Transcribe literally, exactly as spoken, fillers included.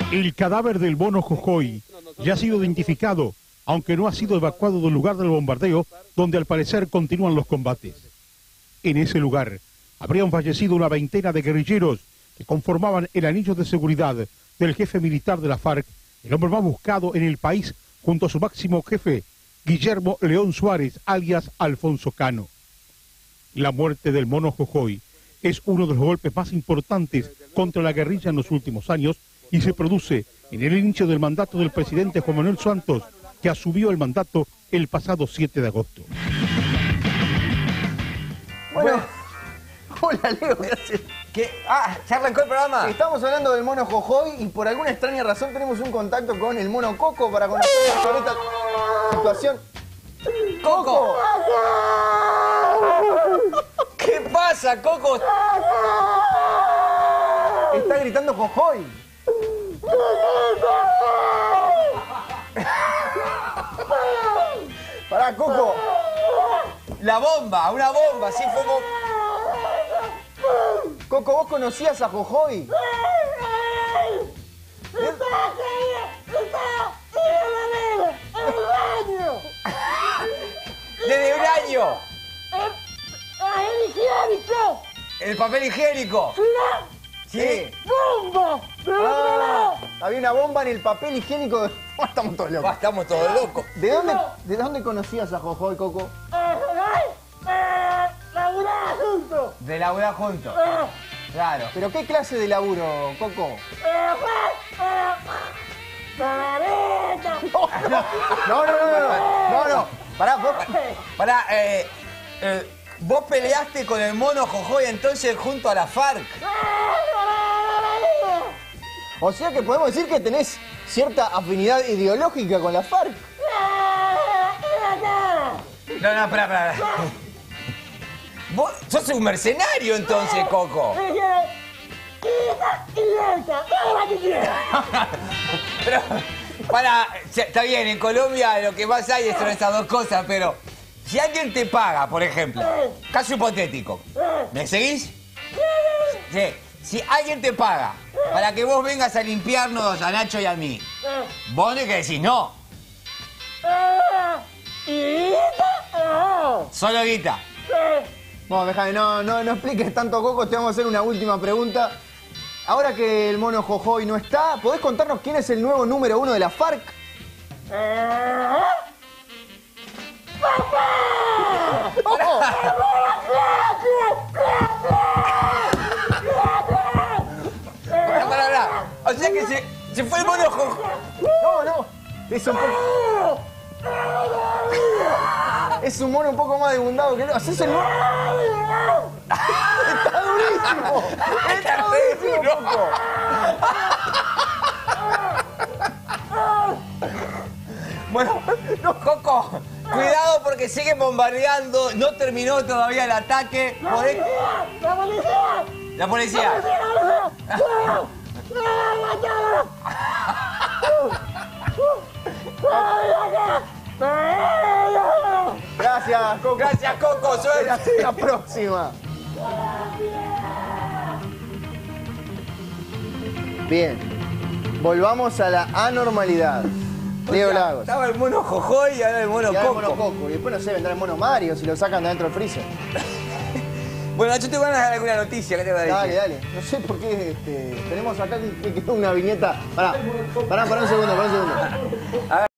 El cadáver del mono Jojoy ya ha sido identificado, aunque no ha sido evacuado del lugar del bombardeo, donde al parecer continúan los combates. En ese lugar habrían fallecido una veintena de guerrilleros que conformaban el anillo de seguridad del jefe militar de la FARC, el hombre más buscado en el país junto a su máximo jefe, Guillermo León Suárez, alias Alfonso Cano. La muerte del mono Jojoy es uno de los golpes más importantes contra la guerrilla en los últimos años y se produce en el inicio del mandato del presidente Juan Manuel Santos, que asumió el mandato el pasado siete de agosto. Bueno, hola Leo, ¿qué haces? ¿Qué? Ah, ¿ya arrancó el programa? Estamos hablando del mono Jojoy y por alguna extraña razón tenemos un contacto con el mono Coco para conocer sobre esta situación. ¡Coco! ¿Qué pasa, Coco? Está gritando Jojoy. Pará, Coco. La bomba, una bomba, así fue como... Coco, ¿vos conocías a Jojoy? ¡Desde un año! ¡El higiénico! ¿El papel higiénico? Sí. ¡Bomba! Ah, había una bomba en el papel higiénico. De... Estamos todos locos. Bah, estamos todos locos. ¿De dónde, ¿De dónde conocías a Jojoy, Coco? ¡Laburá juntos! De laburar juntos. Claro. ¿Pero qué clase de laburo, Coco? No, no, no, no, no, no, no. Pará, vos... Pará, eh, eh, vos peleaste con el mono Jojoy entonces junto a la FARC. O sea que podemos decir que tenés cierta afinidad ideológica con la FARC. No, no, pará, pará. Vos sos un mercenario entonces, Coco. Pero, para, está bien, en Colombia lo que más hay son estas dos cosas, pero si alguien te paga, por ejemplo, caso hipotético, ¿me seguís? Sí. Si alguien te paga para que vos vengas a limpiarnos a Nacho y a mí, vos no hay que decís no. Solo guita. Bueno, déjame, no, no, no expliques tanto, Coco, te vamos a hacer una última pregunta. Ahora que el mono Jojoy no está, ¿podés contarnos quién es el nuevo número uno de la FARC? Pará, pará, pará. O sea que se, se fue el mono Jojoy. No, no, es un poco... Es un mono un poco más debundado que no. ¿Haces el mono? ¡Está durísimo! ¡Está durísimo, Coco! Bueno, no, Coco, cuidado porque siguen bombardeando. No terminó todavía el ataque. Podés... ¡La policía! La policía. Gracias, Coco. Gracias, Coco. Suerte. Hasta la próxima. Bien. Volvamos a la anormalidad. Leo Lagos. Estaba el mono Jojoy y ahora el mono Y ahora el Coco. mono Coco. Y después no sé, vendrá el mono Mario si lo sacan de adentro del freezer. Bueno, yo te voy a dar alguna noticia. ¿Qué te voy a decir? Dale, dale. No sé por qué este, tenemos acá que quedó una viñeta. Pará, pará, pará un segundo, pará un segundo. A ver.